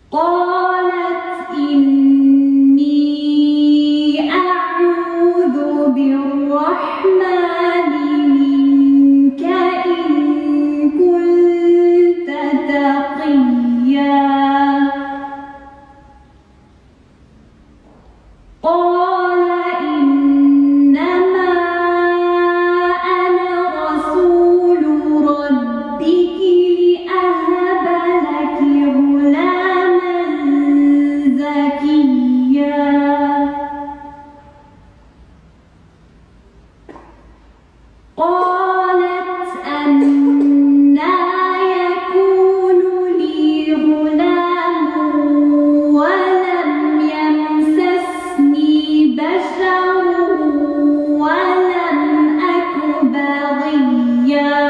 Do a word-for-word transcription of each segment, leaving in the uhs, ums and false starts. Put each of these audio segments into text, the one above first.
قالت إني أعوذ بالرحمن منك إن كنت تقيا. قال إنما أنا رسول ربك لأهب لك غلاما زكيا. قالت أنى يكون لي غلام ولم يمسسني بشر ولم أك بغيا.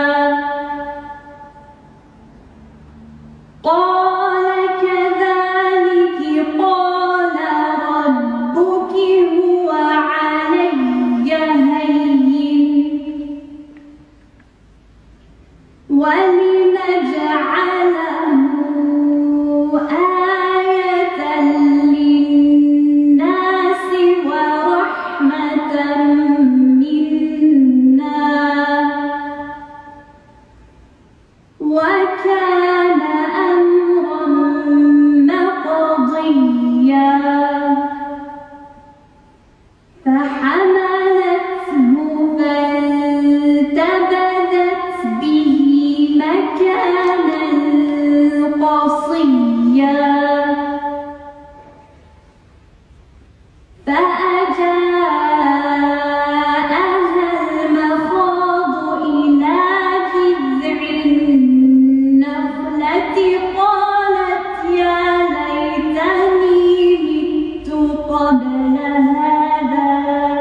قال كذلك قال ربك هو علي هين ولنجعله آية للناس ورحمة منا وكان أمرا مقضيا. فحملته فانتبذت به مكانا قصيا. فأجاءها المخاض إلى جذع النخلة قالت يا ليتني مت قبل هذا.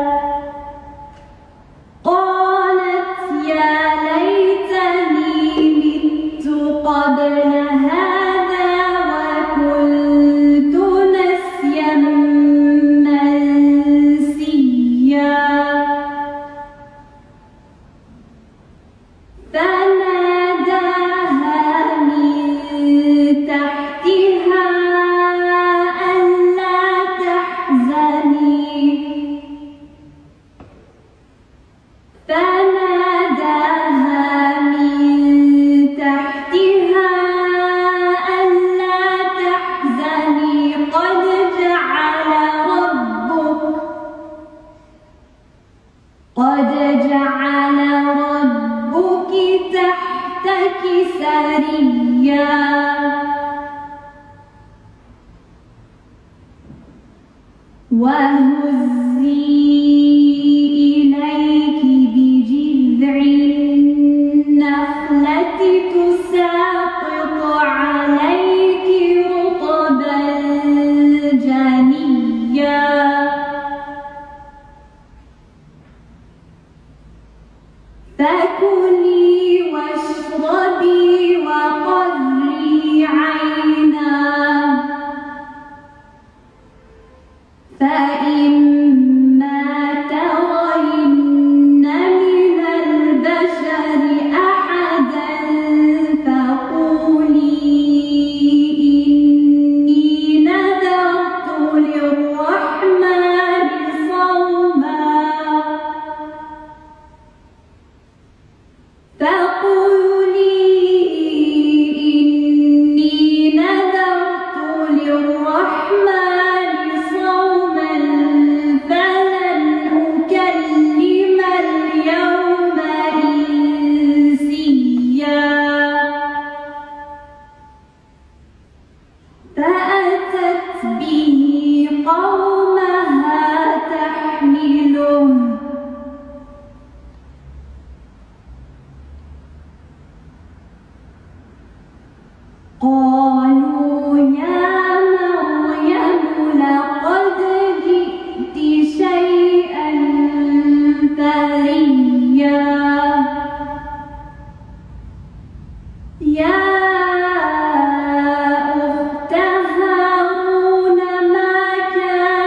قالت يا ليتني مت قبل هذا وكنت نسيا منسيا. فناداها من تحتها ألا تحزني فناداها من تحتها ألا تحزني قد جعل ربك قد جعل ربك تحتك سريا. وهزي إليك بجذع النخلة تساقط عليك رطبا جنيا. فكلي واشربي وقري عينا فإما ترين من البشر أحدا فقولي إني نذرت للرحمن صوما فقولي إني نذرت للرحمن صوما فلن أكلم اليوم إنسيا. فأتت به قومها تحمله قالوا يا مريم لقد جئت شيئا فريا. يا أخت هارون ما كان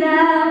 إلى